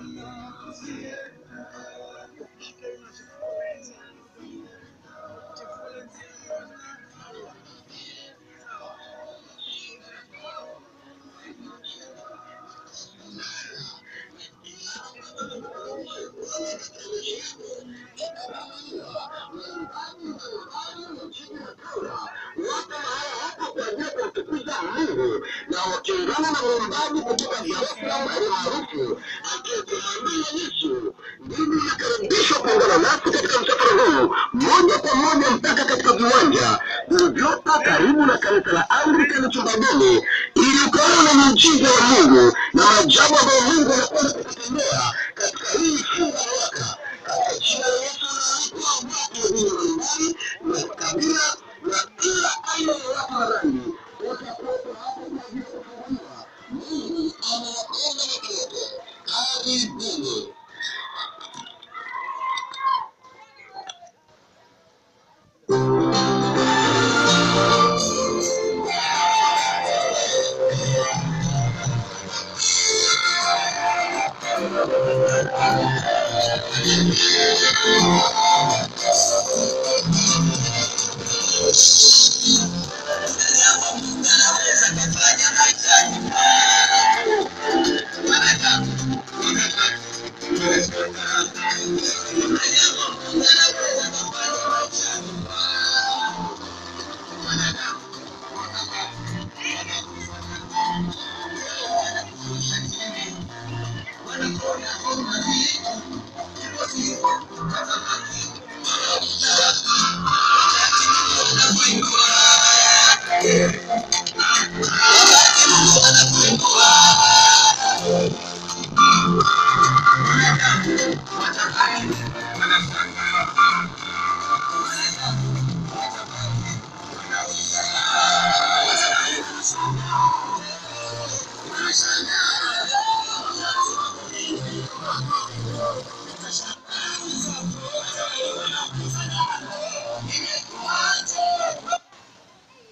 na wakiungana na muumbaji katika Yerusalemu maarufu akimwambia Yesu, mimi nakaribishwa kuungana nasi katika msafara huu moja kwa moja mpaka katika viwanja vilivyopo karibu na kanisa la Anglikana Chumbageni, ili ukaona muujiza wa Mungu na maajabu ambayo Mungu anakwenda kututendea katika hii funga la waka. Katika jina la Yesu naalika watu wa dini mbalimbali na kabila na kila aina ya watu wa rangi utakuwepo hapo kwa ajili ya kufunguliwa. Mungu anawapenda watu wote. Karibuni.